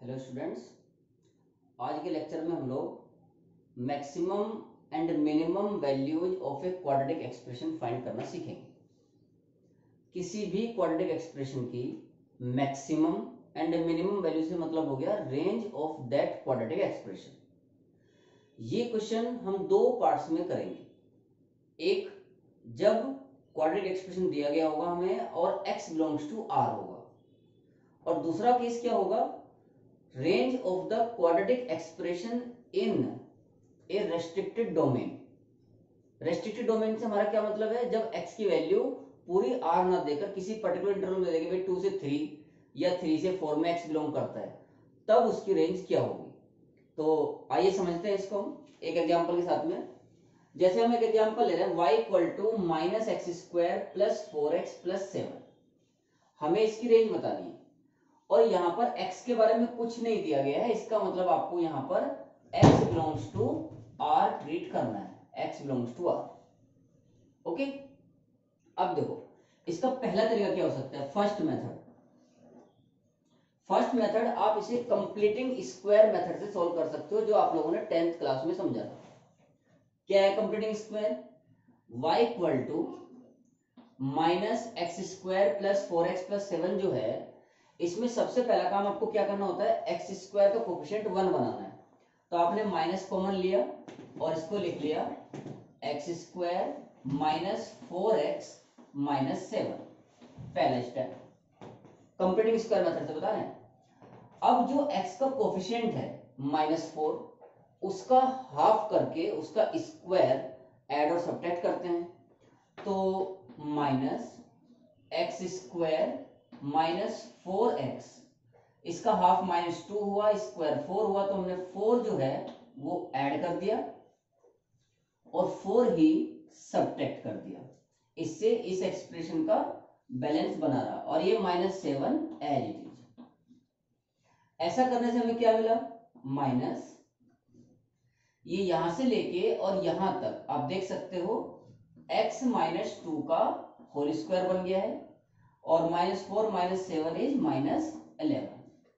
Hello students, आज के lecture में हम लोग maximum and minimum values of a quadratic expression find करना सीखेंगे। किसी भी क्वाड्रेटिक एक्सप्रेशन की मैक्सिमम एंड मिनिमम वैल्यू से मतलब हो गया range of that quadratic expression. ये क्वेश्चन हम दो पार्ट्स में करेंगे। एक, जब क्वाड्रेटिक एक्सप्रेशन दिया गया होगा हमें और x बिलोंग्स टू r होगा, और दूसरा केस क्या होगा, range of the quadratic expression in a restricted domain. Restricted domain से हमारा क्या मतलब है, जब x की वैल्यू पूरी r ना देकर किसी पर्टिकुलर इंटरवल में देंगे, 2 से 3 या 3 से 4 में x बिलोंग करता है, तब उसकी रेंज क्या होगी। तो आइए समझते हैं इसको हम एक एग्जांपल के साथ में। जैसे हम एक एग्जांपल ले रहे हैं, y equal to minus x square plus 4x plus 7। हमें इसकी रेंज बतानी है और यहाँ पर x के बारे में कुछ नहीं दिया गया है। इसका मतलब आपको यहाँ पर x belongs to r treat करना है, x belongs to r। Okay, अब देखो इसका पहला तरीका क्या हो सकता है, फर्स्ट मेथड। फर्स्ट मेथड आप इसे कंप्लीटिंग स्क्वायर मेथड से सॉल्व कर सकते हो, जो आप लोगों ने 10th क्लास में समझा था। क्या है completing square, y equal to minus x square plus 4x plus 7 जो है, इसमें सबसे पहला काम आपको क्या करना होता है, एक्स स्क्वायर का कोफिशिएंट 1 बनाना है। तो आपने माइनस कॉमन लिया और इसको लिख लिया x square minus 4x minus 7, पहला स्टेप कंप्लीटिंग स्क्वायर मेथड से बता रहे हैं। अब जो x का कोफिशिएंट है -4, उसका हाफ करके उसका स्क्वायर ऐड और सब्ट्रैक्ट करते हैं। तो minus x square minus 4x, इसका हाफ -2 हुआ, स्क्वायर 4 हुआ, तो हमने 4 जो है वो ऐड कर दिया और 4 ही सब्ट्रैक्ट कर दिया। इससे इस एक्सप्रेशन का बैलेंस बना रहा और ये -7 एज इट इज। ऐसा करने से हमें क्या मिला, माइनस ये यहां से लेके और यहां तक आप देख सकते हो x -2 का होल स्क्वायर बन गया है और -4 -7 इज -11।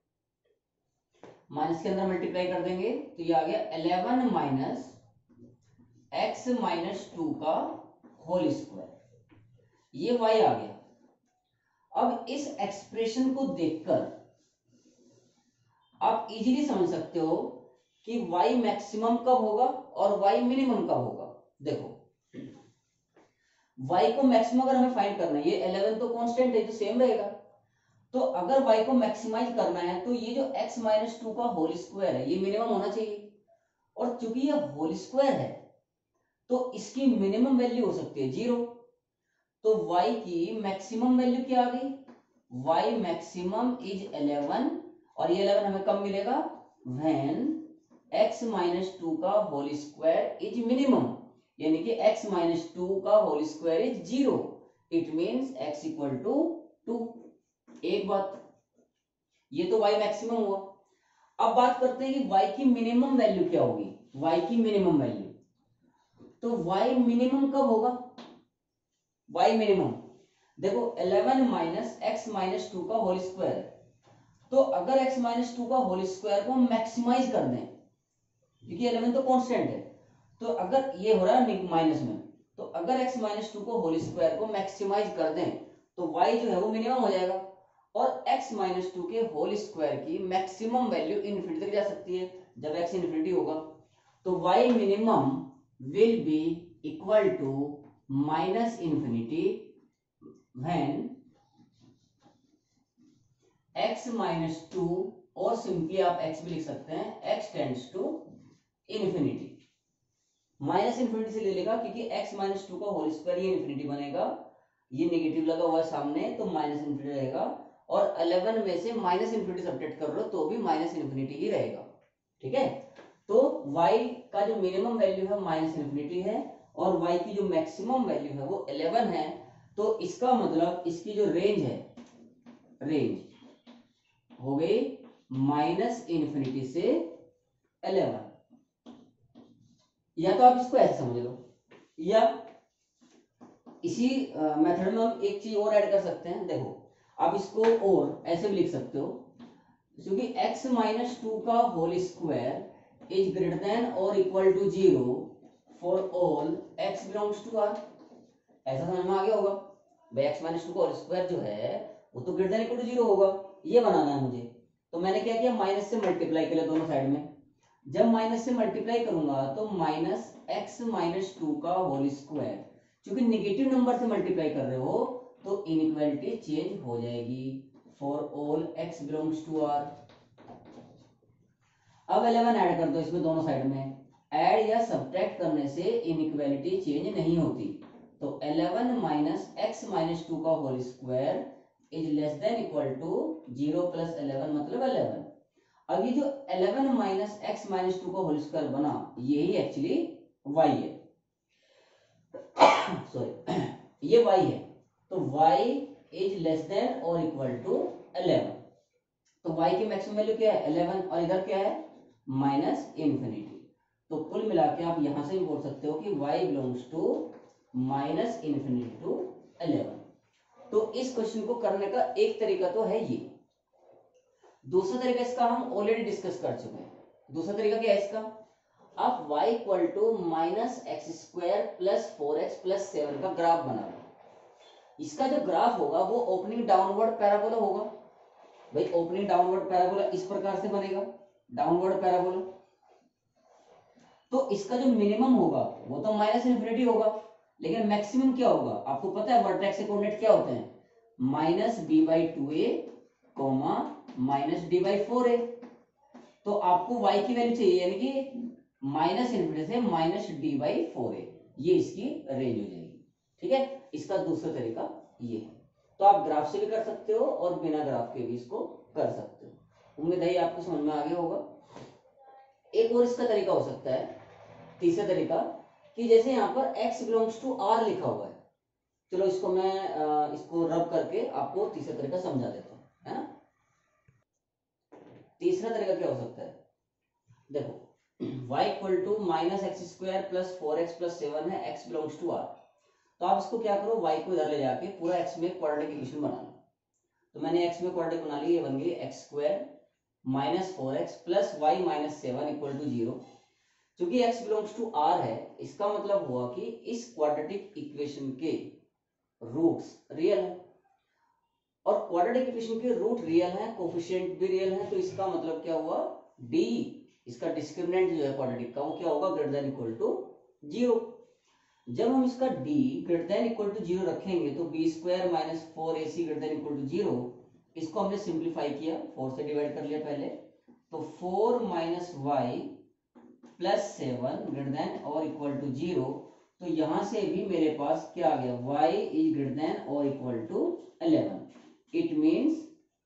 माइनस के अंदर मल्टीप्लाई कर देंगे तो ये आ गया 11 माइनस x -2 का होल स्क्वायर, ये y आ गया। अब इस एक्सप्रेशन को देखकर आप इजीली समझ सकते हो कि y मैक्सिमम कब होगा और y मिनिमम कब होगा। देखो y को मैक्सिमम अगर हमें फाइंड करना है, ये 11 तो कांस्टेंट है, तो सेम रहेगा। तो अगर y को मैक्सिमाइज करना है तो ये जो x -2 का होल स्क्वायर है ये मिनिमम होना चाहिए, और चूंकि ये होल स्क्वायर है तो इसकी मिनिमम वैल्यू हो सकती है 0। तो y की मैक्सिमम वैल्यू क्या आ गई, y मैक्सिमम इज 11, और ये 11 हमें कब मिलेगा, व्हेन x -2 का होल स्क्वायर इज मिनिमम, यानी कि x -2 का whole square is 0। It means x equal to 2। एक बात, ये तो y मैक्सिमम हुआ। अब बात करते हैं कि y की मिनिमम वैल्यू क्या होगी, y की मिनिमम वैल्यू। तो y मिनिमम कब होगा, y मिनिमम देखो 11 माइनस एक्स -2 का होल स्क्वायर, तो अगर x -2 का होल स्क्वायर को मैक्सिमाइज कर दें, क्योंकि 11 तो कांस्टेंट है, तो अगर ये हो रहा है माइनस में, तो अगर x -2 को होल स्क्वायर को मैक्सिमाइज कर दें तो y जो है वो मिनिमम हो जाएगा, और x -2 के होल स्क्वायर की मैक्सिमम वैल्यू इनफिनिटी तक जा सकती है जब x इनफिनिटी होगा। तो y minimum will be equal to minus infinity when x -2, और सिंपली आप x भी लिख सकते हैं, x tends to infinity. Minus infinity से ले लेगा क्योंकि x -2 का होल स्क्वायर ये इनफिनिटी बनेगा, ये नेगेटिव लगा हुआ है सामने तो माइनस इनफिनिटी रहेगा, और 11 में से माइनस इनफिनिटी सब्ट्रैक्ट कर रहे हो तो भी माइनस इनफिनिटी ही रहेगा। ठीक है, तो y का जो मिनिमम वैल्यू है माइनस इनफिनिटी है और y की जो मैक्सिमम वैल्यू है वो 11 है। तो इसका मतलब इसकी जो रेंज है, रेंज हो गई माइनस इनफिनिटी से 11। या तो आप इसको ऐसे समझ लो, या इसी मेथड में हम एक चीज और ऐड कर सकते हैं। देखो आप इसको और ऐसे भी लिख सकते हो, क्योंकि x माइनस टू का whole square is greater than और equal to 0 for all x belongs to r। ऐसा समझ में आ गया होगा भाई, x माइनस टू का होल स्क्वायर जो है वो तो ग्रेटर देन इक्वल टू 0 होगा, ये बनाना है मुझे। तो मैंने क्या किया, माइनस से मल्टीप्लाई किया दोनों साइड में। जब माइनस से मल्टीप्लाई करूंगा तो माइनस x माइनस टू का होल स्क्वायर, क्योंकि निगेटिव नंबर से मल्टीप्लाई कर रहे हो तो इनइक्वालिटी चेंज हो जाएगी for all x belongs to r। अब 11 ऐड कर दो इसमें दोनों साइड में, ऐड या सब्ट्रैक्ट करने से इनइक्वालिटी चेंज नहीं होती। तो 11 माइनस एक्स माइनस टू का whole square is less than equal to 0 plus 11 मतलब 11। अब ये जो 11 माइनस एक्स माइनस टू का होल स्क्वायर बना, यही एक्चुअली y है। सॉरी, ये y है। तो y इज लेस देन और इक्वल टू 11। तो y की मैक्सिमम वैल्यू क्या है 11, और इधर क्या है माइनस इन्फिनिटी। तो कुल मिला के आप यहां से भी बोल सकते हो कि y belongs to minus infinity to 11। तो इस क्वेश्चन को करने का एक तरीका तो है ये। दूसरा तरीका इसका हम ऑलरेडी डिस्कस कर चुके हैं। दूसरा तरीका क्या है इसका, आप y equal to minus x square plus 4x plus 7 का ग्राफ बना लो। इसका जो ग्राफ होगा वो ओपनिंग डाउनवर्ड पैराबोला होगा। भाई ओपनिंग डाउनवर्ड पैराबोला इस प्रकार से बनेगा, डाउनवर्ड पैराबोला। तो इसका जो मिनिमम होगा वो तो माइनस इन्फिनिटी होगा, लेकिन मैक्सिमम क्या होगा आपको पता है, वर्टेक्स के कोऑर्डिनेट क्या होते हैं, minus b by two a comma minus d by 4a। तो आपको y की वैल्यू चाहिए, यानी कि माइनस इन्फिनिटी से माइनस डी बाई 4a, ये इसकी रेंज हो जाएगी। ठीक है, इसका दूसरा तरीका ये है। तो आप ग्राफ से भी कर सकते हो और बिना ग्राफ के भी इसको कर सकते हो। उम्मीद है आपको समझ में आ गया होगा। एक और इसका तरीका हो सकता है, तीसरा तरीका, कि जैसे यहाँ पर x बिलोंग्स टू r लिखा हुआ है। चलो इसको मैं इसको रब करके आपको तीसरा तरीका समझा देता हूँ, है ना। तीसरा तरीका क्या हो सकता है, देखो y equal to minus x square plus 4x plus 7 है, x बिलोंग्स टू r। तो आप इसको क्या करो, y को इधर ले जाके पूरा x में क्वाड्रेटिक इक्वेशन बना लो। तो मैंने x में क्वाड्रेटिक बना ली, ये बन गई x square minus 4x plus y minus 7 equal to 0। क्योंकि x बिलोंग्स टू r है, इसका मतलब हुआ कि इस क्वाड्रेटिक इक्वेशन के रूट्स रियल है, और क्वाड्रेटिक इक्वेशन के रूट रियल है, कोफिशिएंट भी रियल है। तो इसका मतलब क्या हुआ, d इसका डिस्क्रिमिनेंट जो है क्वाड्रेटिक का, वो क्या होगा, ग्रेटर देन इक्वल टू 0। जब हम इसका d greater than equal to 0 रखेंगे तो b square minus 4ac greater than equal to 0, इसको हमने सिंप्लीफाई किया, 4 से डिवाइड कर लिया पहले। तो 4 minus y plus 7 greater than और इक्वल टू 0। तो यहां से भी मेरे पास क्या आ गया, y इज ग्रेटर देन और equal to 11। It means,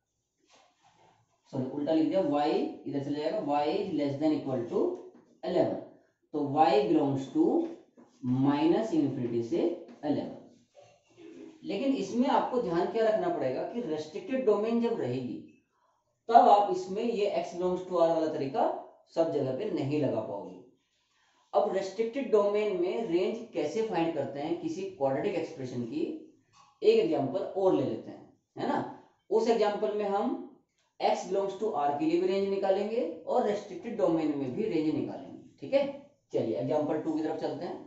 sorry उल्टा लिख दिया, y इधर चले जाएगा, y is less than equal to 11। तो y belongs to minus infinity से 11। लेकिन इसमें आपको ध्यान क्या रखना पड़ेगा कि रेस्ट्रिक्टेड डोमेन जब रहेगी तब आप इसमें ये x बिलोंग्स टू r वाला तरीका सब जगह पे नहीं लगा पाओगे। अब रेस्ट्रिक्टेड डोमेन में रेंज कैसे फाइंड करते हैं किसी क्वाड्रेटिक एक्सप्रेशन की, एक एग्जांपल और ले लेते हैं, है ना। उस एग्जांपल में हम x बिलोंग्स टू r के लिए भी रेंज निकालेंगे और रेस्ट्रिक्टेड डोमेन में भी रेंज निकालेंगे। ठीक है, चलिए एग्जांपल 2 की तरफ चलते हैं।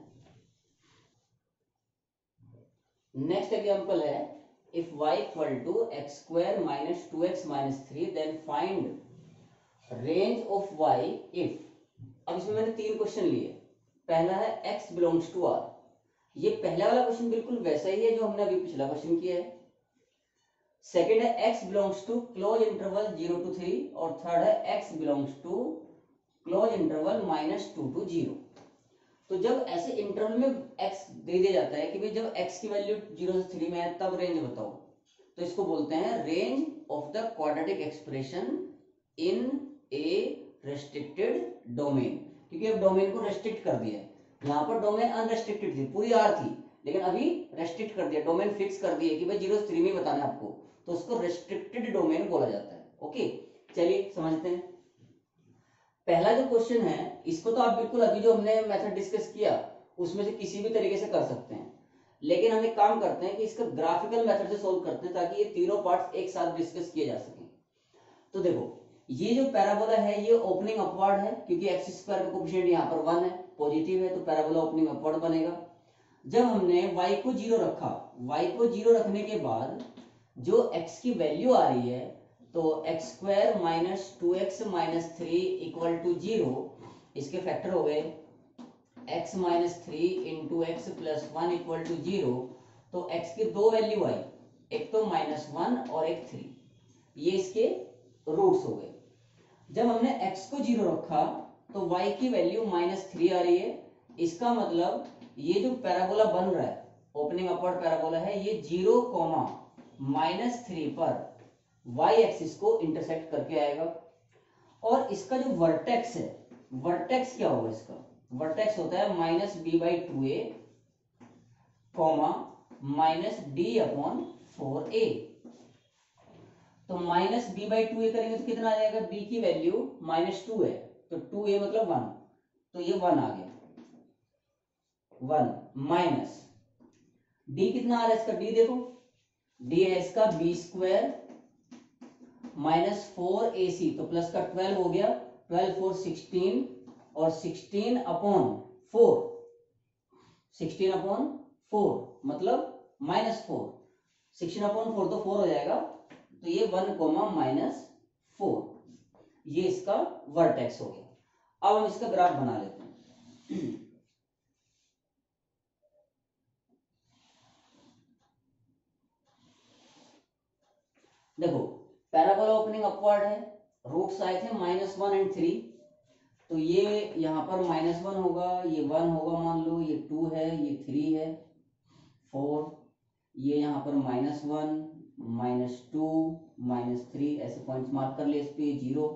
नेक्स्ट एग्जांपल है, if y equal to x square minus 2x minus 3 then find range of y if. अब इसमें मैंने 3 क्वेश्चन लिए। पहला है x बिलोंग्स टू r, ये पहला वाला क्वेश्चन बिल्कुल वैसा ही है जो हमने अभी पिछला क्वेश्चन किया है। सेकंड है x belongs to close interval 0 to 3, और थर्ड है x belongs to close interval -2 to 0। तो जब ऐसे इंटरवल में x दे दिया जाता है कि भाई जब x की वैल्यू 0 से 3 में है तब रेंज बताओ, तो इसको बोलते हैं range of the quadratic expression in a restricted domain. क्योंकि अब डोमेन को रेस्ट्रिक्ट कर दिया है, यहाँ पर डोमेन अनरेस्ट्रिक्टेड थी, पूरी आर थी, लेकिन अभी रेस्ट्रिक्ट कर दिया, डोमेन फिक्स कर दिया कि भाई 0 से 3 में बताना है आपको, तो उसको रेस्ट्रिक्टेड डोमेन बोला जाता है। ओके, चलिए समझते हैं। पहला जो क्वेश्चन है इसको तो आप बिल्कुल अभी जो हमने मेथड डिस्कस किया उसमें से किसी भी तरीके से कर सकते हैं, लेकिन हम एक काम करते हैं कि इसका ग्राफिकल मेथड से सोल्व करते हैं ताकि ये तीनों पार्ट्स एक साथ डिस्कस किए जा सकें। तो देखो ये जो पैराबोला है ये ओपनिंग अपवर्ड है, क्योंकि एक्स स्क्वायर का कोफिशिएंट यहाँ पर 1 है, पॉजिटिव है, तो पैराबोला ओपनिंग अपवर्ड बनेगा। जब हमने y को 0 रखा, y को 0 रखने के बाद जो x की वैल्यू आ रही है, तो x square minus 2x minus 3 equal to 0, इसके फैक्टर हो गए x minus 3 into x plus 1 equal to 0। तो x की दो वैल्यू आई, एक तो -1 और एक 3, ये इसके रूट्स हो गए। जब हमने x को 0 रखा तो y की वैल्यू -3 आ रही है, इसका मतलब ये जो पैराबोला बन रहा है, ओपनिंग अपवर्ड पैराबोला है, ये 0, -3 पर y एक्सिस को इंटरसेक्ट करके आएगा। और इसका जो वर्टेक्स है, वर्टेक्स क्या होगा इसका? वर्टेक्स होता है -b/2a, -d/4a। तो -b/2a करेंगे तो कितना आ जाएगा? b की वैल्यू -2 है, तो 2a मतलब 1, तो ये 1 आ गया, 1 माइनस d कितना आ रहा है इसका? d देखो, d है इसका b स्क्वायर -4ac, तो प्लस का 12 हो गया, 12 4 16, और 16 अपॉन 4, 16 अपॉन 4 मतलब -4, 16 अपॉन 4 तो 4 हो जाएगा, तो ये 1, -4, ये इसका वर्टेक्स हो गया। अब हम इसका ग्राफ बना लेते हैं। देखो, पैराबोला ओपनिंग अपवर्ड है, रूट्स आए थे -1 एंड 3, तो ये यहाँ पर -1 होगा, ये 1 होगा, मान लो ये 2 है, ये 3 है, 4, ये यहाँ पर -1, -2, -3, ऐसे पॉइंट्स मार्क कर लिए इस पे, 0।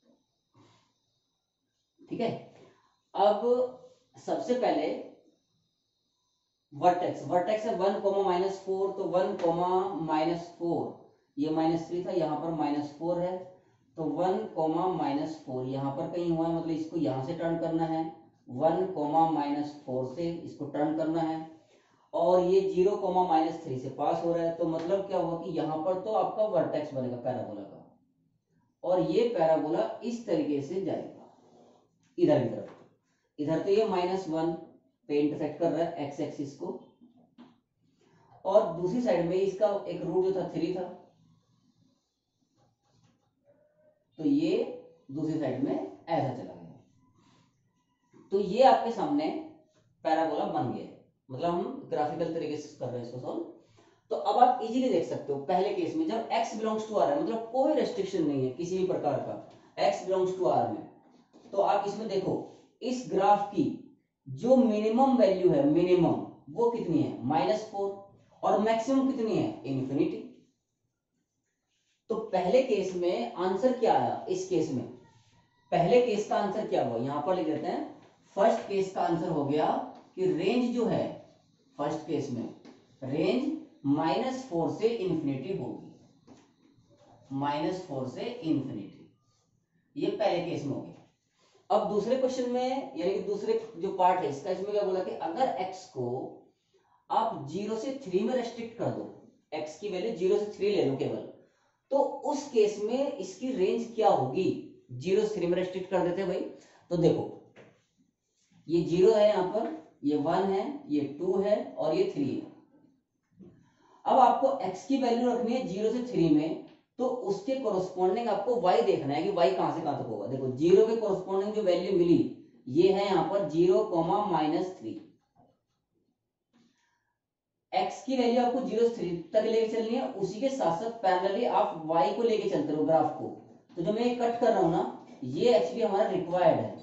ठीक है, अब सबसे पहले वर्टेक्स, वर्टेक्स है 1, -4, तो 1, -4, ये -3 था, यहाँ पर -4 है, तो 1, -4 यहाँ पर कहीं हुआ है, मतलब इसको यहाँ से टर्न करना है, 1, -4 से इसको टर्न करना है, और ये 0, -3 से पास हो रहा है, तो मतलब क्या हुआ कि यहाँ पर तो आपका वर्टेक्स बनेगा पैराबोला का, और ये पैराबोला इस तरीके से जाएगा इधर की तरफ। इधर तो ये -1 पे इंटरसेक्ट कर रहा है एक्स एक्सिस को, और दूसरी साइड में इसका एक रूट जो था 3 था, तो ये दूसरी साइड में ऐसा चला गया, तो ये आपके सामने पैराबोला बन गया। मतलब हम ग्राफिकल तरीके से कर रहे हैं इसको सॉल्व। तो अब आप इजीली देख सकते हो, पहले केस में जब x बिलोंग्स टू r है, मतलब कोई रेस्ट्रिक्शन नहीं है किसी भी प्रकार का, x बिलोंग्स टू r में, तो आप इसमें देखो इस ग्राफ की जो मिनिमम वैल्यू है, मिनिमम वो कितनी है? -4, और मैक्सिमम कितनी है? इन्फिनिटी। तो पहले केस में आंसर क्या आया? इस केस में पहले केस का आंसर क्या हुआ, यहां पर लिख देते हैं। फर्स्ट केस का आंसर हो गया कि रेंज जो है, फर्स्ट केस में रेंज -4 से इन्फिनिटी होगी, -4 से इन्फिनिटी, ये पहले केस में हो गया। अब दूसरे क्वेश्चन में, यानी कि दूसरे जो पार्ट है इसका, इसमें क्या बोला कि अगर x को आप 0 से 3 में रेस्ट्रिक्ट कर दो, x की वैल्यू 0 से 3 ले लो केवल, तो उस केस में इसकी रेंज क्या होगी? 0 से 3 में रेस्ट्रिक्ट कर देते भाई, तो देखो ये 0 है, यहां पर ये 1 है, ये 2 है, और ये 3 है। अब आपको x की वैल्यू रखनी है 0 से 3 में, तो उसके कोरस्पॉन्डिंग आपको y देखना है कि y कहां से कहां तक होगा। देखो 0 के कोरस्पॉन्डिंग जो वैल्यू मिली ये है यहां पर 0, -3। x की वैल्यू आपको 0 से 3 तक लेके चलनी है, उसी के साथ साथ पैरेलली आप y को लेके चलते रहो ग्राफ को। तो जो मैं कट कर रहा हूं ना, ये एक्चुअली हमारा रिक्वायर्ड है।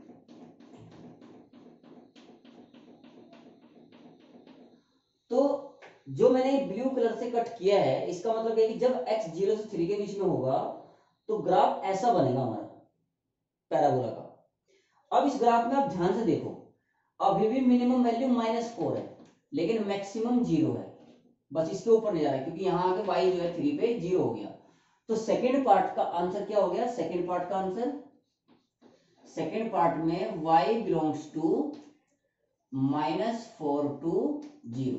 तो जो मैंने ब्लू कलर से कट किया है, इसका मतलब है कि जब x 0 से 3 के बीच में होगा तो ग्राफ ऐसा बनेगा हमारा पैराबोला का। अब इस ग्राफ में आप ध्यान से देखो, अभी भी मिनिमम वैल्यू -4 है, लेकिन मैक्सिमम 0 है, बस इसके ऊपर नहीं जा रहा है, क्योंकि यहां आके y जो है 3 पे 0 हो गया। तो सेकेंड पार्ट का आंसर क्या हो गया? सेकेंड पार्ट का आंसर, सेकेंड पार्ट में y बिलोंग्स टू -4 to 0,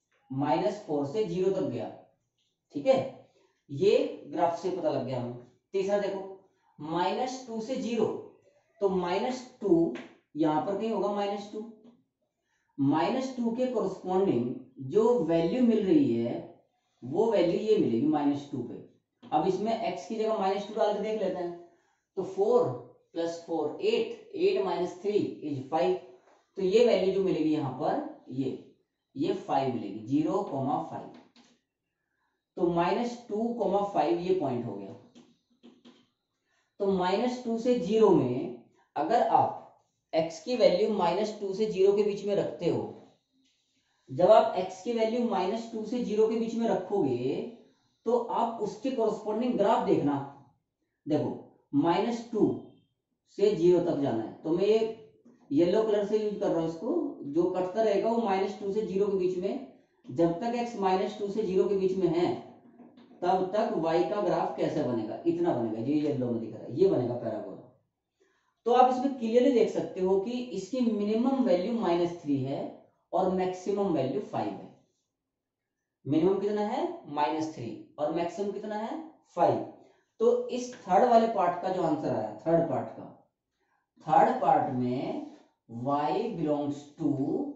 -4 से 0 तक गया। ठीक है, ये ग्राफ से पता लग गया हमें। तीसरा देखो -2 से 0, तो -2 यहां पर कहीं होगा -2, -2 के कोरस्पॉन्डिंग जो वैल्यू मिल रही है वो वैल्यू ये मिलेगी -2 पे। अब इसमें x की जगह -2 डाल के देख लेते हैं, तो 4 + 4 8, 8 - 3 = 5, तो ये वैल्यू जो मिलेगी यहां पर ये 5 मिलेगी, 0,5। तो -2,5 ये पॉइंट हो गया। तो -2 से 0 में अगर आप x की वैल्यू -2 से 0 के बीच में रखते हो, जब आप x की वैल्यू -2 से 0 के बीच में रखोगे तो आप उसके कोरस्पॉन्डिंग ग्राफ देखना। देखो -2 से 0 तक जाना है, तो मैं ये येलो कलर से यूज कर रहा हूं इसको, जो कटता रहेगा वो -2 से 0 के बीच में, जब तक x -2 से 0 के बीच में है तब तक y का ग्राफ कैसे बनेगा, इतना बनेगा, ये येलो में दिख रहा है, ये बनेगा पैराबोला। तो आप इसमें क्लियरली देख सकते हो कि इसकी मिनिमम वैल्यू -3 है और मैक्सिमम वैल्यू 5 है। मिनिमम कितना है -3 और मैक्सिमम कितना है 5। तो इस थर्ड वाले पार्ट का जो आंसर आया, थर्ड पार्ट में y बिलोंग्स टू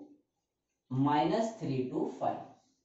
-3 to 5,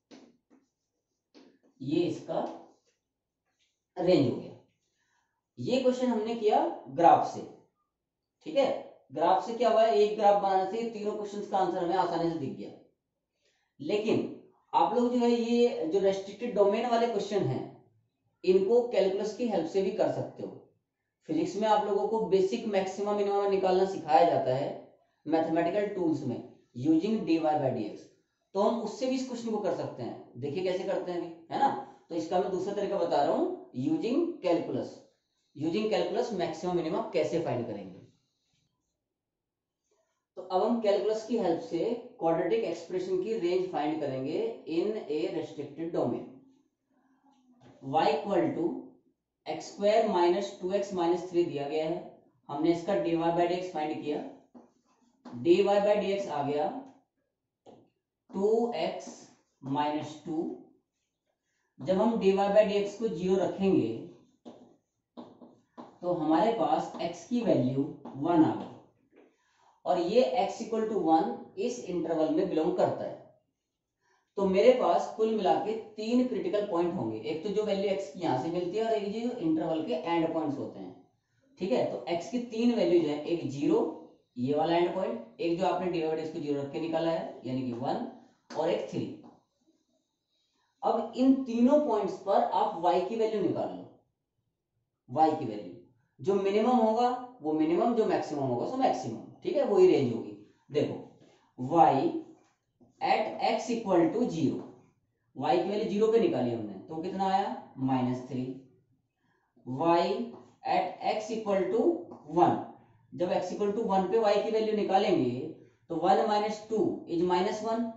ये इसका रेंज हो गया। ये क्वेश्चन हमने किया ग्राफ से, ठीक है। ग्राफ से क्या हुआ, एक ग्राफ बनाने से तीनों क्वेश्चंस का आंसर हमें आसानी से दिख गया। लेकिन आप लोग जो है ये जो रेस्ट्रिक्टेड डोमेन वाले क्वेश्चन हैं इनको कैलकुलस की हेल्प से भी कर सकते हो। फिजिक्स में आप लोगों को बेसिक मैक्सिमा मिनिमा निकालना सिखाया जाता है मैथमेटिकल टूल्स में यूजिंग dy/dx, तो हम उससे भी इस क्वेश्चन को कर सकते हैं। देखिए कैसे करते हैं अभी, है ना। तो इसका मैं दूसरा तरीका बता रहा हूँ, यूजिंग कैलकुलस मैक्सिमा मिनिमा कैसे फाइंड करेंगे। तो अब हम कैलकुलस की हेल्प से क्वाड्रेटिक एक्सप्रेशन की रेंज फाइंड करेंगे in a restricted domain. y = x² - 2x - 3 दिया गया है, हमने इसका dy/dx फाइंड किया। dy/dx आ गया 2x - 2। जब हम dy/dx को 0 रखेंगे तो हमारे पास x की वैल्यू 1 आ गई, और ये x = 1 इस इंटरवल में बिलोंग करता है। तो मेरे पास कुल मिला के 3 क्रिटिकल पॉइंट होंगे, एक तो जो वैल्यू x की यहां से मिलती है और एक जो इंटरवल के एंड पॉइंट्स होते हैं, ठीक है। तो x की 3 वैल्यूज है, एक 0 ये वाला एंड पॉइंट, एक जो आपने dy/dx को 0 रख के निकाला है यानी कि 1, और एक 3। अब इन तीनों पॉइंट्स पर आप y की वैल्यू निकाल लो। y की वैल्यू जो मिनिमम होगा वो मिनिमम, जो मैक्सिमम होगा सो मैक्सिमम, ठीक है, वही रेंज होगी। देखो y at x = 0, y की वैल्यू 0 पे निकाली हमने, तो कितना आया -3। y at x = 1, जब x = 1 पे y की वैल्यू निकालेंगे तो 1 - 2 = -1,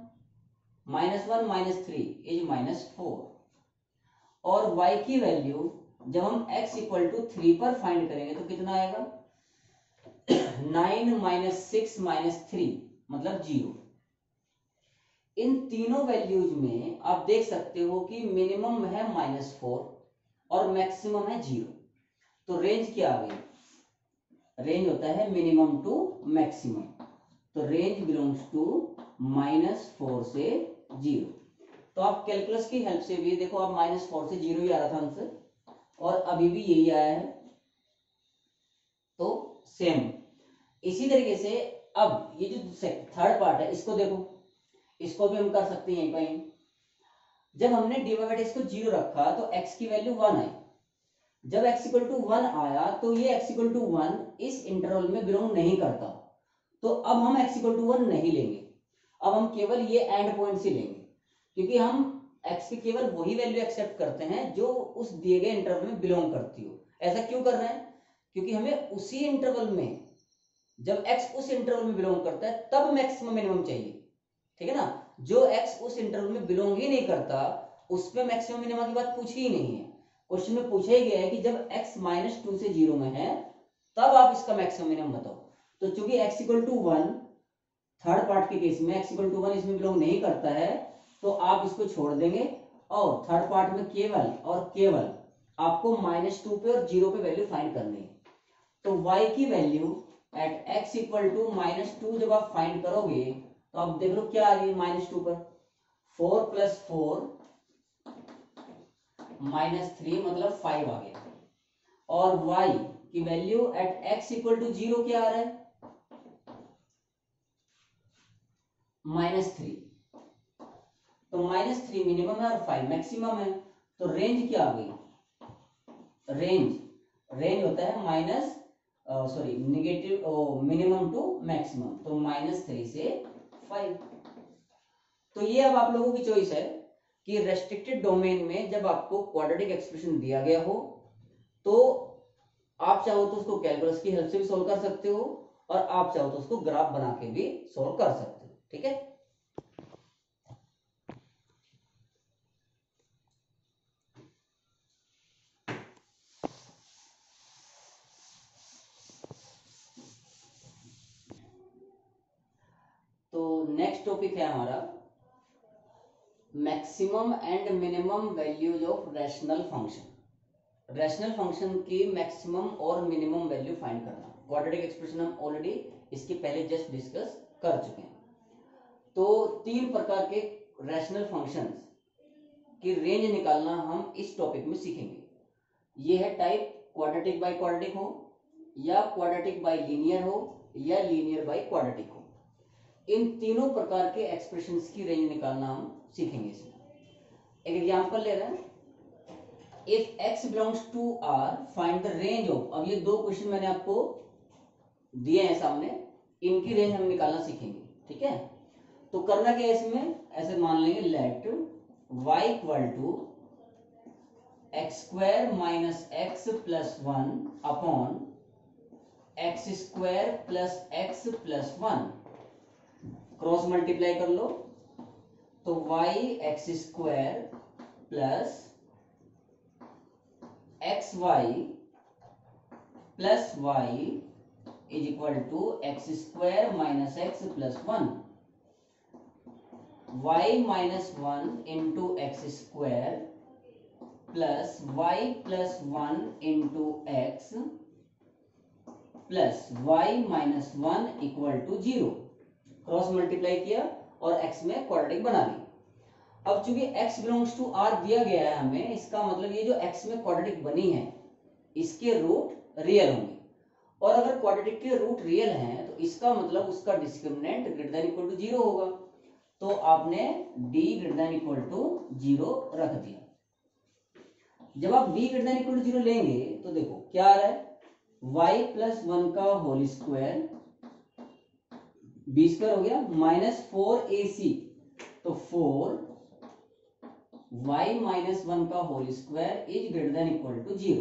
-1 - 3 = -4, और y की वैल्यू जब हम x = 3 पर फाइंड करेंगे तो कितना आएगा 9 - 6 - 3 मतलब 0। इन तीनों वैल्यूज में आप देख सकते हो कि मिनिमम है -4 और मैक्सिमम है 0। तो रेंज क्या आ गई, रेंज होता है मिनिमम टू मैक्सिमम, तो रेंज बिलोंग्स टू -4 से 0। तो आप कैलकुलस की हेल्प से भी देखो, आप -4 से 0 ही आ रहा था आंसर और अभी भी यही आया है, तो सेम इसी तरीके से। अब ये जो थर्ड पार्ट है इसको देखो, इसको भी हम कर सकते हैं कहीं। जब हमने dy/dx को 0 रखा तो x की वैल्यू 1 आई, जब x = 1 आया तो ये x = 1 इस इंटरवल में बिलोंग नहीं करता, तो अब हम x = 1 नहीं लेंगे, अब हम केवल ये एंड पॉइंट से लेंगे, क्योंकि हम x की केवल वही वैल्यू एक्सेप्ट करते हैं जो उस दिए गए इंटरवल में बिलोंग करती हो। ऐसा क्यों कर रहे हैं, क्योंकि हमें उसी इंटरवल में, जब x उस इंटरवल में बिलोंग करता है तब मैक्सिमम मिनिमम चाहिए, ठीक है ना। जो x उस इंटरवल में बिलोंग ही नहीं करता उस पे मैक्सिमम मिनिमम की बात पूछी ही नहीं है। क्वेश्चन में पूछा ही गया है कि जब x -2 से 0 में है तब आप इसका मैक्सिमम मिनिमम बताओ। तो चूंकि x = 1, थर्ड पार्ट के केस में x = 1 इसमें बिलोंग नहीं करता है, तो आप इसको छोड़ देंगे और थर्ड पार्ट में केवल और केवल आपको -2 पे और 0 पे वैल्यू फाइंड करनी है। तो y की value at x equal to -2 जब आप फाइंड करोगे तो आप देख लो क्या आ रही है -2 पर 4 + 4 -3 मतलब 5 आ गया। और y की value at x equal to 0 क्या आ रहा है -3। तो -3 मिनिमम है और 5 मैक्सिमम है। तो रेंज क्या आ गई, रेंज होता है minus negative minimum to maximum, तो -3 से 5। तो ये अब आप लोगों की चॉइस है कि रेस्ट्रिक्टेड डोमेन में जब आपको क्वाड्रेटिक एक्सप्रेशन दिया गया हो तो आप चाहो तो उसको कैलकुलस की हेल्प से भी सोल्व कर सकते हो और आप चाहो तो उसको ग्राफ बना के भी सोल्व कर सकते हो। ठीक है, तो नेक्स्ट टॉपिक है हमारा maximum and minimum values of rational function. Rational function की मैक्सिमम और मिनिमम वैल्यू फाइंड करना। क्वाड्रेटिक एक्सप्रेशन हम ऑलरेडी इसके पहले जस्ट डिस्कस कर चुके हैं। तो 3 प्रकार के रैशनल फंक्शंस की रेंज निकालना हम इस टॉपिक में सीखेंगे। ये है टाइप क्वाड्रेटिक बाय क्वाड्रेटिक हो या क्वाड्रेटिक बाय लीनियर हो या लीनियर बाय क्वाड्रेटिक हो। इन तीनों प्रकार के एक्सप्रेशंस की रेंज निकालना हम सीखेंगे इसमें। एक एग्जांपल ले रहे हैं, if x belongs to r find the range of. अब ये 2 क्वेश्चन मैंने आपको दिए हैं सामने, इनकी रेंज हम निकालना सीखेंगे। ठीक है, तो करना क्या है इसमें, ऐसे मान लेंगे let y equal to x² - x + 1 upon x² + x + 1 cross multiply कर लो तो y² plus xy plus y is equal to x² - x + 1 y - 1 into x² plus y + 1 into x plus y - 1 equal to 0। Cross multiply किया और x में quadratic बना ली। अब चूंकि x belongs to r दिया गया है हमें, इसका मतलब ये जो x में क्वाड्रेटिक बनी है इसके रूट रियल होंगे, और अगर क्वाड्रेटिक के रूट रियल हैं तो इसका मतलब उसका discriminant greater than equal to 0 होगा। तो आपने d greater than equal to 0 रख दिया। जब आप d greater than equal to 0 लेंगे तो देखो क्या आ रहा है, y + 1 का होल स्क्वायर b² हो गया -4ac, तो 4 y - 1 का whole square is greater than equal to 0।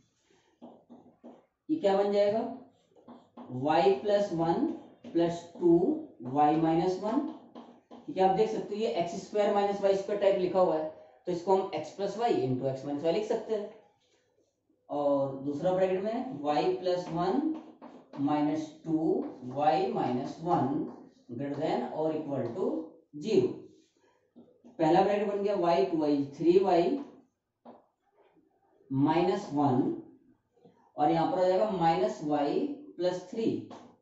ये क्या बन जाएगा, y + 1 + 2y - 1। ठीक है, आप देख सकते हो ये x² - y² टाइप लिखा हुआ है, तो इसको हम x + y into x - y लिख सकते हैं। और दूसरा ब्रैकेट में y + 1 - 2y - 1 ग्रेटर देन और इक्वल टू 0। पहला ब्रैकेट बन गया y 2y 3y - 1 और यहां पर आ जाएगा -y + 3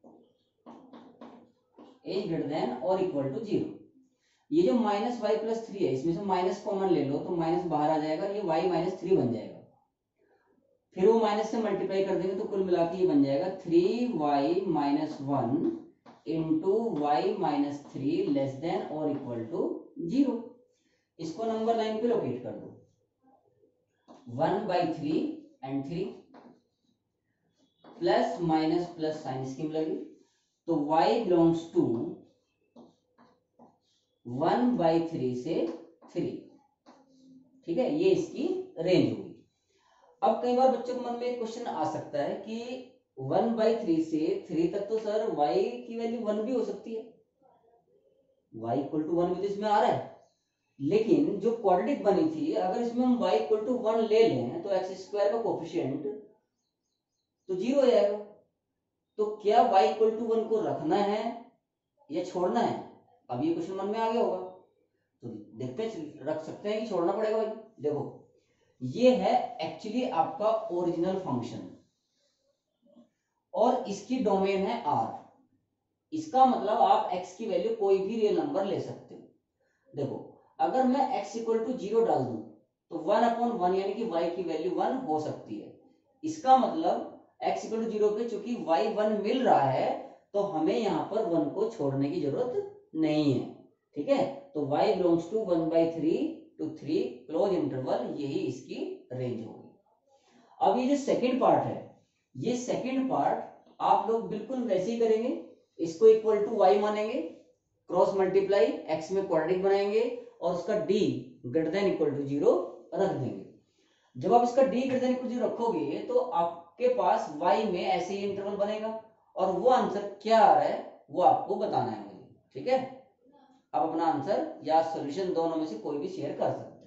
इज ग्रेटर देन और इक्वल टू 0। ये जो -y + 3 है इसमें से माइनस कॉमन ले लो तो माइनस बाहर आ जाएगा, ये y - 3 बन जाएगा। फिर वो माइनस से मल्टीप्लाई कर देंगे तो कुल मिला के ये बन जाएगा 3y - 1 into y - 3 less than और इक्वल टू 0। इसको नंबर लाइन पे लोकेट कर दो, 1/3 and 3 plus minus plus sign scheme लगी, तो y बिलोंग्स टू 1/3 से 3। ठीक है, ये इसकी रेंज होगी। अब कई बार बच्चों के मन में एक क्वेश्चन आ सकता है कि 1/3 से 3 तक तो सर y की वैल्यू 1 भी हो सकती है, y इक्वल टू 1 भी तो इसमें आ रहा है, लेकिन जो क्वाड्रेटिक बनी थी अगर इसमें हम y इक्वल टू 1 ले लें तो x² का कोफिशिएंट तो 0 हो जाएगा। तो क्या y इक्वल टू 1 को रखना है या छोड़ना है, अब ये क्वेश्चन मन में आ गया होगा। तो देखते हैं, रख सकते हैं कि छोड़ना पड़ेगा भाई। देखो ये है एक्चुअली आपका ओरिजिनल फंक्शन और इसकी डोमेन है आर। इसका मतलब आप x की वैल्यू कोई भी रियल नंबर ले सकते हो। देखो अगर मैं x इक्वल टू 0 डाल दूं तो 1/1 यानी कि y की वैल्यू 1 हो सकती है। इसका मतलब x इक्वल टू 0 पे चूंकि y 1 मिल रहा है तो हमें यहाँ पर 1 को छोड़ने की जरूरत नहीं है। ठीक है, तो y belongs to 1/3 to 3 close interval, यही इसकी रेंज होगी। अब ये जो सेकंड पार्ट है, ये सेकंड पार्ट आप लोग बिल्कुल वैसे ही करेंगे। इसको इक्वल टू y मानेंगे, क्रॉस मल्टीप्लाई x में क्वाड्रेटिक बनाएंगे और उसका d greater than equal to 0 रख देंगे। जब आप इसका d greater than equal to 0 रखोगे तो आपके पास y में ऐसे ही इंटरवल बनेगा और वो आंसर क्या आ रहा है वो आपको बताना है मुझे। ठीक है, आप अपना आंसर या सॉल्यूशन दोनों में से कोई भी शेयर कर सकते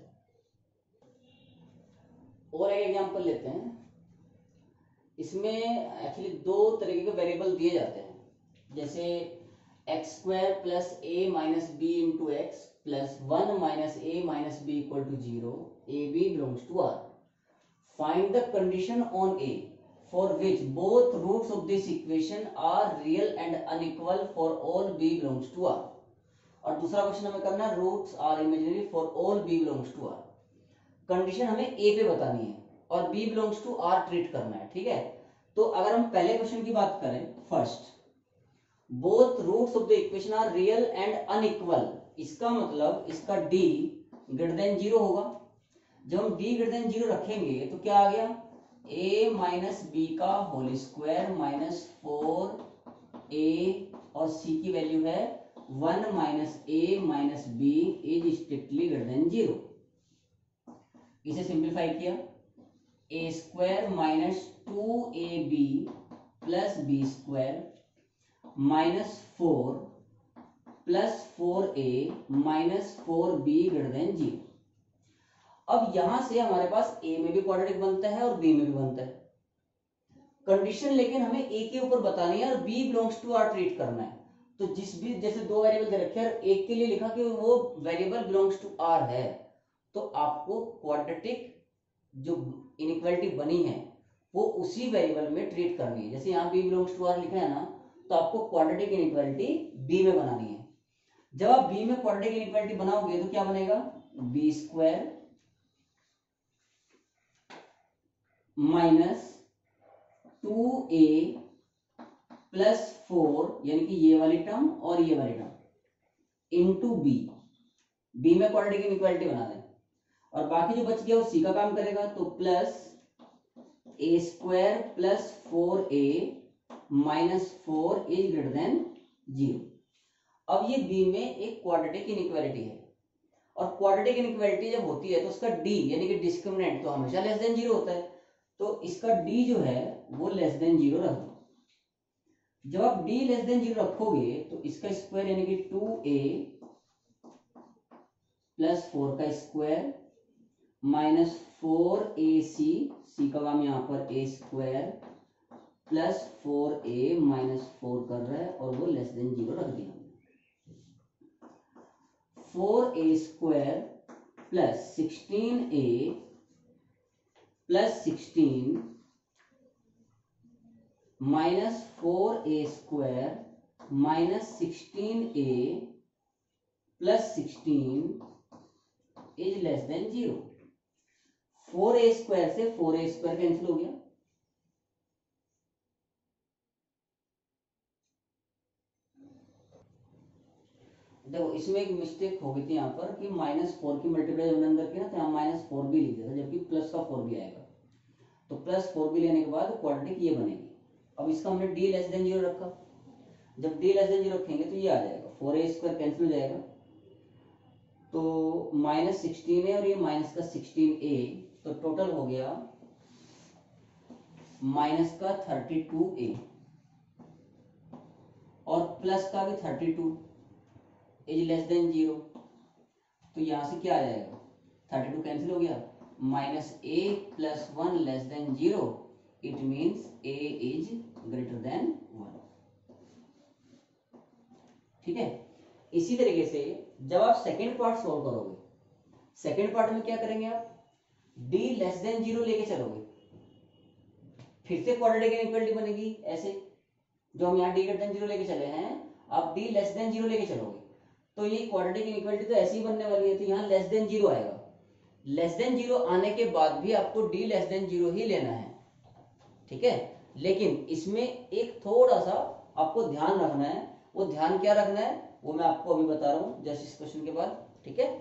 हो। और एक एग्जांपल लेते हैं। इसमें एक्चुअली दो तरीके के वेरिएबल दिए जाते हैं, जैसे x² plus a minus b into x plus 1 minus a minus b equal to 0, a b belongs to r. Find the condition on a for which both roots of this equation are real and unequal for all b belongs to r। और दूसरा question हमें करना है roots are imaginary for all b belongs to r। Condition हमें a पे बतानी है और b belongs to r treat करना है। ठीक है, तो अगर हम पहले क्वेश्चन की बात करें, first both roots of the equation are real and unequal, इसका मतलब इसका d ग्रेटर देन 0 होगा। जब हम d ग्रेटर देन 0 रखेंगे तो क्या आ गया, a माइनस बी का होल स्क्वायर माइनस 4a और c की वैल्यू है 1 minus a minus b is strictly greater than 0। इसे सिंप्लीफाई किया, a square minus 2ab plus b square minus 4 plus 4a minus 4b greater than 0। अब यहां से हमारे पास a में भी क्वाड्रेटिक बनता है और b में भी बनता है। कंडीशन लेकिन हमें a के ऊपर बतानी है और b belongs to r treat करना है। तो जिस भी जैसे दो वेरिएबल दे रखे हैं, एक के लिए लिखा कि वो वेरिएबल बिलोंग्स टू r है, तो आपको क्वाड्रेटिक जो इनइक्वालिटी बनी है वो उसी वेरिएबल में ट्रीट करनी है। जैसे यहाँ b बिलोंग्स टू r लिखा है ना, तो आपको क्वाड्रेटिक इनइक्वालिटी b में बनानी है। जब आप b में क्वाड्रेटिक इनइक्वालिटी बनाओगे तो क्या बनेगा, B square minus 2a plus 4 यानी कि ये वाली टर्म और ये वाली टर्म इंटू बी में क्वाड्रेटिक इनइक्वालिटी बना दें और बाकी जो बच गया वो सी का काम करेगा। तो plus a square plus 4a minus 4 is greater than 0। अब ये b में एक क्वाड्रेटिक इनइक्वालिटी है और क्वाड्रेटिक इनइक्वालिटी जब होती है तो उसका d यानी कि डिस्क्रिमिनेंट तो हमेशा लेस देन 0 होता है, तो इसका d जो है वो लेस देन 0 रख दो। जब आप d लेस देन 0 रखोगे तो इसका स्क्वायर यानी कि 2a प्लस 4 का स्क्वायर माइनस 4ac, c का काम यहाँ पर a square plus 4a minus 4 कर रहा है और वो लेस देन 0 रख दिया। 4a square plus 16a plus 16 minus 4a square minus 16a plus 16 is less than 0। 4a square से 4a स्क्वायर कैंसिल हो गया, देखो इसमें एक मिस्टेक हो गई थी यहाँ पर कि -4 की मल्टीप्लाई हमने अंदर की ना, तो यहाँ -4 भी लिख दिया था जबकि प्लस का 4 भी आएगा। तो प्लस 4 भी लेने के बाद क्वाड्रेटिक ये बनेगी। अब इसका हमने d लेस देन 0 रखा, जब d लेस देन 0 रखेंगे तो ये आ जाएगा, 4a स्क्वायर कैंसिल हो जाएगा तो माइनस 16 है और ये माइनस का 16a, तो टोटल हो गया माइनस का 32a और प्लस का भी 32 इज लेस देन 0। तो यहां से क्या आ जाएगा, 32 कैंसिल हो गया, minus a plus 1 less than 0, it means a is greater than 1। ठीक है, इसी तरीके से जब आप सेकेंड पार्ट सॉल्व करोगे, सेकेंड पार्ट में क्या करेंगे आप, d लेस देन 0 लेके चलोगे, फिर से क्वाड्रेटिक इनइक्वालिटी बनेगी ऐसे, जो हम यहाँ d ग्रेटर देन 0 लेके चले हैं, आप d लेस देन 0 लेके चलोगे तो ये क्वाड्रेटिक इनइक्वालिटी तो ऐसी ही बनने वाली है, तो यहाँ लेस देन 0 आएगा। लेस देन 0 आने के बाद भी आपको d लेस देन 0 ही लेना है, ठीक है। लेकिन इसमें एक थोड़ा सा आपको ध्यान रखना है, वो ध्यान क्या रखना है वो मैं आपको अभी बता रहा हूं जस्ट इस क्वेश्चन के बाद, ठीक है।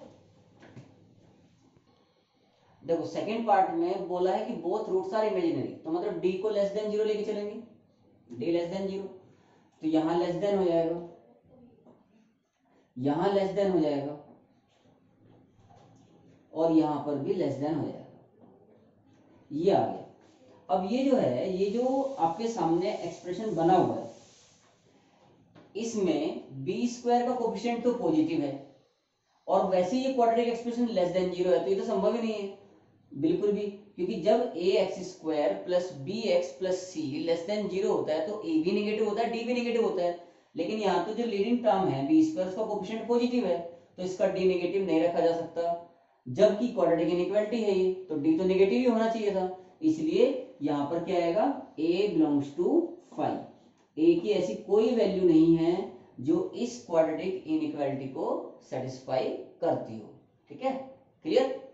देखो सेकंड पार्ट में बोला है कि बोथ रूट्स आर इमेजिनरी, तो मतलब d को लेस देन 0 लेके चलेंगे, d लेस देन 0, तो यहां लेस देन हो जाएगा, यहां लेस देन हो जाएगा, और यहां पर भी लेस देन हो जाएगा, ये आ गया। अब ये जो है, ये जो आपके सामने एक्सप्रेशन बना हुआ है, इसमें बी स्क्वायर का कोफिशिएंट तो पॉजिटिव है, और वैसे ये क्वाड्रेटिक एक्सप्रेशन लेस देन 0 है, तो ये तो संभव ही नहीं है बिल्कुल भी, क्योंकि जब a x square plus b x plus c less than 0 होता है तो ए भी नेगेटिव होता है, डी भी नेगेटिव होता है। लेकिन यहाँ तो जो लीडिंग टर्म है बी स्क्वायर, उसका कोफिशिएंट पॉजिटिव है, तो इसका डी नेगेटिव नहीं रखा जा सकता, जबकि क्वाड्रेटिक इनइक्वालिटी है ये, तो डी तो नेगेटिव ही होना चाहिए था। इसलिए यहाँ पर क्या आएगा, ए बिलोंग्स टू फाइव, ए की ऐसी कोई वैल्यू नहीं है जो इस क्वाड्रेटिक इनइक्वालिटी को सेटिस्फाई करती हो, ठीक है, क्लियर।